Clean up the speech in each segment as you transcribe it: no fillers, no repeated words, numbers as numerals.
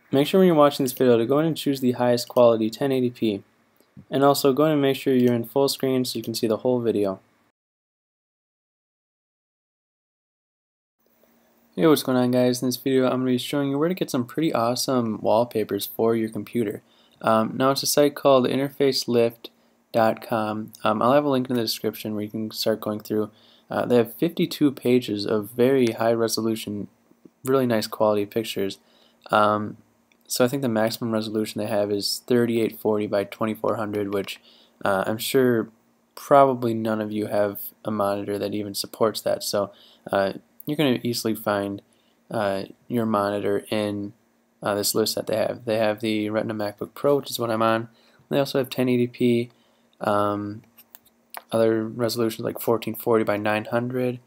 Make sure when you're watching this video to go ahead and choose the highest quality 1080p, and also go ahead and make sure you're in full screen so you can see the whole video. Hey, what's going on, guys? In this video I'm going to be showing you where to get some pretty awesome wallpapers for your computer. Now it's a site called interfacelift.com. I'll have a link in the description where you can start going through. They have 52 pages of very high resolution, really nice quality pictures. So I think the maximum resolution they have is 3840 by 2400, which I'm sure probably none of you have a monitor that even supports that. So you're going to easily find your monitor in this list that they have. They have the Retina MacBook Pro, which is what I'm on. They also have 1080p, other resolutions like 1440 by 900,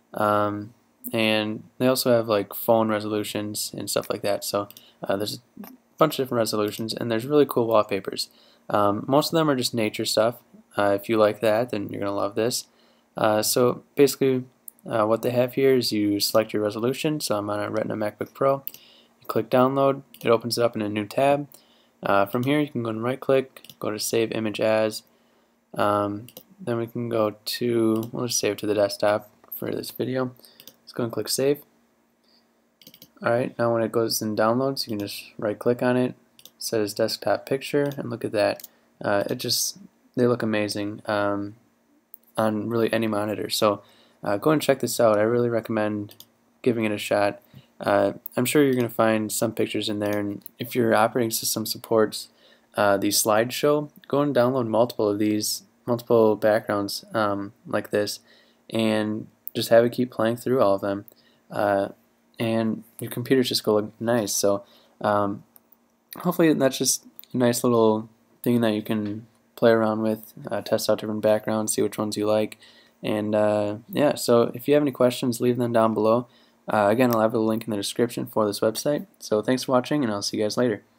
and they also have like phone resolutions and stuff like that. So there's a bunch of different resolutions, and there's really cool wallpapers. Most of them are just nature stuff. If you like that, then you're gonna love this. So basically, what they have here is you select your resolution. So I'm on a Retina MacBook Pro. You click download. It opens it up in a new tab. From here, you can go and right-click, go to Save Image As. Then we can go to, we'll just save it to the desktop for this video. Let's go and click Save. Alright, now when it goes in downloads, you can just right click on it, set as desktop picture, and look at that. They look amazing on really any monitor. So go and check this out. I really recommend giving it a shot. I'm sure you're going to find some pictures in there, and if your operating system supports the slideshow, go and download multiple of these, multiple backgrounds like this, and just have it keep playing through all of them. And your computer's just going to look nice. So hopefully that's just a nice little thing that you can play around with, test out different backgrounds, see which ones you like. And yeah, so if you have any questions, leave them down below. Again, I'll have a link in the description for this website. So thanks for watching, and I'll see you guys later.